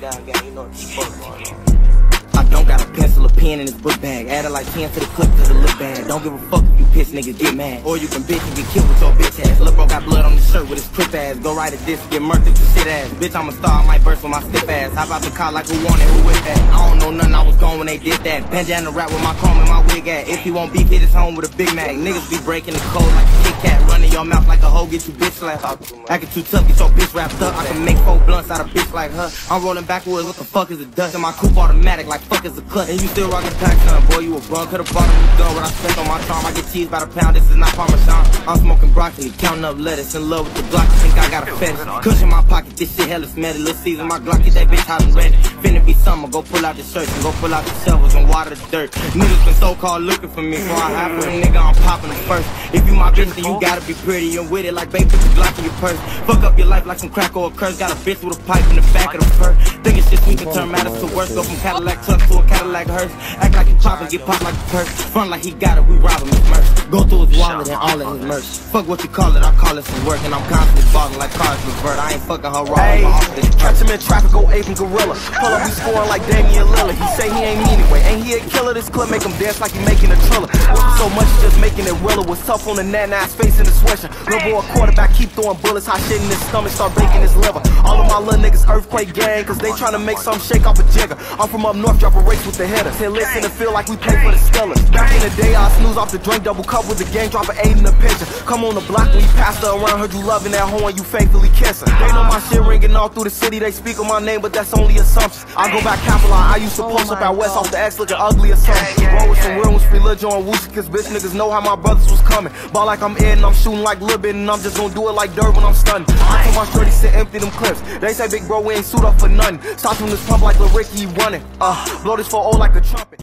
down, gang. You know what the fuck going on. I don't got a pencil or pen in this book bag. Added like 10 to the clip cause it look bad. Don't give a fuck if you piss niggas get mad. Or you can bitch and get killed with your bitch ass. Lil' bro got blood on the shirt with his crip ass. Go write a disc, get murked with shit ass. Bitch, I'm a star, I might burst with my stiff ass. Hop out the car like who want it, who with that? I don't know nothing, I was gone when they did that. Bandana rap with my comb and my wig at. If he won't beef, hit his home with a Big Mac. Niggas be breaking the code like a Kit Kat. Running your mouth like a hoe, get you bitch slapped. Acting too tough, get your bitch wrapped up. I can make 4 blunts out of bitch like her. I'm rolling backwards, what the fuck is a dust? And my coupe automatic like fuck is a cut. And you still rockin' pack son, boy, you a bum. Could've bought him a gun, what I spent on my charm. I get cheese by the pound, this is not Parmesan. I'm smoking broccoli, counting up lettuce. In love with the Glock, you think I got a fetish. Kush in my pocket, this shit hella smelly. Lil' Caesar, my Glock, get that bitch hot and ready. Finna be summer, go pull out the shirts and go pull out the shovels and water the dirt. Niggas been so-called looking for me, before I hide with a nigga, I'm popping the first. If you my bitch, then you gotta be pretty and with it like babe, put the Glock in your purse. Fuck up your life like some crack or a curse. Got a bitch with a pipe in the back of the purse. Thinking shit sweet can turn matters to worse. Go from Cadillac truck to a Cadillac hearse. Act like you poppin', get popped like a purse. Front like he got it, we rob him, it's merch. Go through his wallet and all of his merch. Fuck what you call it, I call it some work. And I'm constantly ballin' like cars revert. I ain't fucking her raw. Hey, catch him in traffic, go ape and gorilla. Pull up, he scoring like Damian Lillard. He say he ain't mean anyway. Ain't he a killer? This clip make him dance like he making a thriller. Wasn't so much just making it realer. Was tough on the ass face in the sweatshirt. Lil' boy quarterback, keep throwing bullets. Hot shit in his stomach, start baking his liver. All of my little niggas earthquake gang, cause they tryna make something shake off a jigger. I'm from up north, drop a race with the hitters. Hit listen and feel like we play for the Steelers. Back in the day, I snooze off the drink, double cup with the gang, drop an 8 in the picture. Come on the block when you pass her around, heard you loving that horn, you faithfully kissing. They know my shit ringing all through the city, they speak on my name, but that's only assumption. I go back Capital, I used to post up out west off the X looking ugly or something. Roll with some real ones, free Lil John Woosie, cause bitch niggas know how my brothers was coming. Ball like I'm Ed and I'm shooting like Lil Bit, and I'm just gonna do it like dirt when I'm stunning. I told my shorty sit empty them clips. They say big bro we ain't suit up for nothing. Stop from this pump like Lil Ricky, he running. Blow this 4-0 like a trumpet.